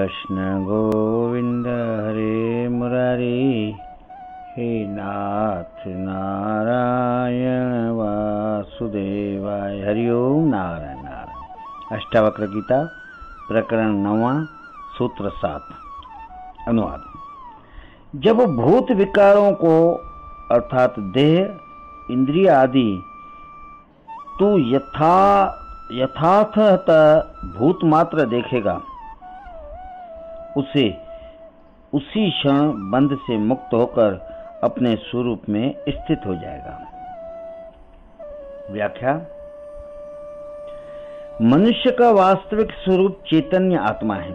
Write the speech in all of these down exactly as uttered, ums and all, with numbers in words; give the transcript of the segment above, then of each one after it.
कृष्ण गोविंद हरे मुरारी, हे नाथ नारायण वासुदेवाय। हरिओम नारायण नारायण। अष्टावक्र गीता प्रकरण नौवां, सूत्र सात। अनुवाद। जब भूत विकारों को अर्थात देह, इंद्रिय आदि तू यथा यथार्थतः भूत मात्र देखेगा, उसे उसी क्षण बंध से मुक्त होकर अपने स्वरूप में स्थित हो जाएगा। व्याख्या। मनुष्य का वास्तविक स्वरूप चैतन्य आत्मा है।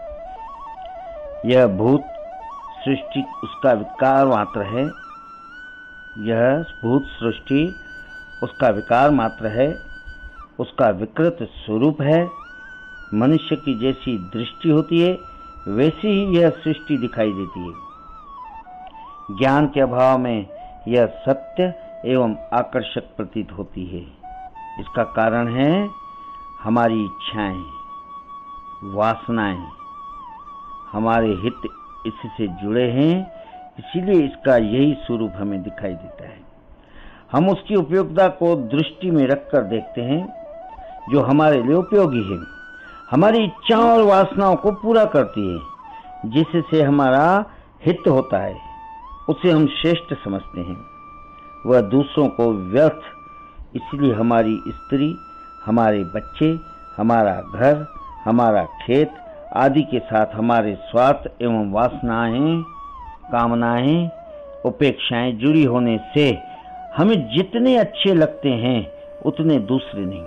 यह भूत सृष्टि उसका विकार मात्र है। यह भूत सृष्टि उसका विकार मात्र है, उसका विकृत स्वरूप है। मनुष्य की जैसी दृष्टि होती है, वैसी ही यह सृष्टि दिखाई देती है। ज्ञान के अभाव में यह सत्य एवं आकर्षक प्रतीत होती है। इसका कारण है हमारी इच्छाएं, वासनाएं। हमारे हित इससे जुड़े हैं, इसीलिए इसका यही स्वरूप हमें दिखाई देता है। हम उसकी उपयोगिता को दृष्टि में रखकर देखते हैं, जो हमारे लिए उपयोगी है, हमारी इच्छाओं और वासनाओं को पूरा करती है, जिससे हमारा हित होता है, उसे हम श्रेष्ठ समझते हैं। वह दूसरों को व्यर्थ, इसलिए हमारी स्त्री, हमारे बच्चे, हमारा घर, हमारा खेत आदि के साथ हमारे स्वार्थ एवं वासनाएं, कामनाएं, उपेक्षाएं जुड़ी होने से हमें जितने अच्छे लगते हैं उतने दूसरे नहीं,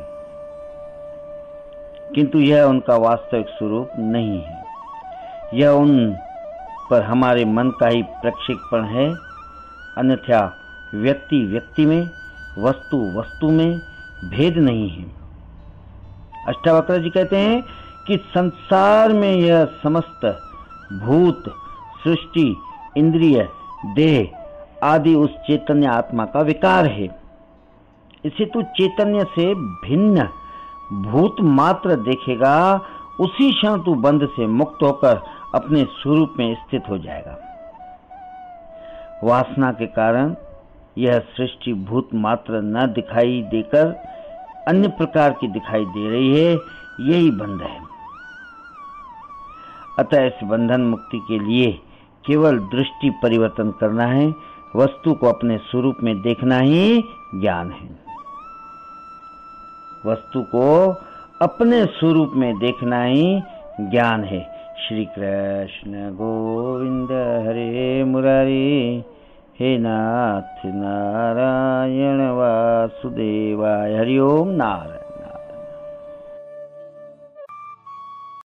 किंतु यह उनका वास्तविक स्वरूप नहीं है। यह उन पर हमारे मन का ही प्रक्षेपण है, अन्यथा व्यक्ति व्यक्ति में, वस्तु वस्तु में भेद नहीं है। अष्टावक्र जी कहते हैं कि संसार में यह समस्त भूत सृष्टि, इंद्रिय, देह आदि उस चैतन्य आत्मा का विकार है। इसे तू चैतन्य से भिन्न भूत मात्र देखेगा, उसी क्षण तू बंध से मुक्त होकर अपने स्वरूप में स्थित हो जाएगा। वासना के कारण यह सृष्टि भूत मात्र न दिखाई देकर अन्य प्रकार की दिखाई दे रही है, यही बंध है। अतः इस बंधन मुक्ति के लिए केवल दृष्टि परिवर्तन करना है। वस्तु को अपने स्वरूप में देखना ही ज्ञान है। वस्तु को अपने स्वरूप में देखना ही ज्ञान है। श्री कृष्ण गोविंद हरे मुरारी, हे नाथ नारायण वासुदेवाय। हरिओम नारायण।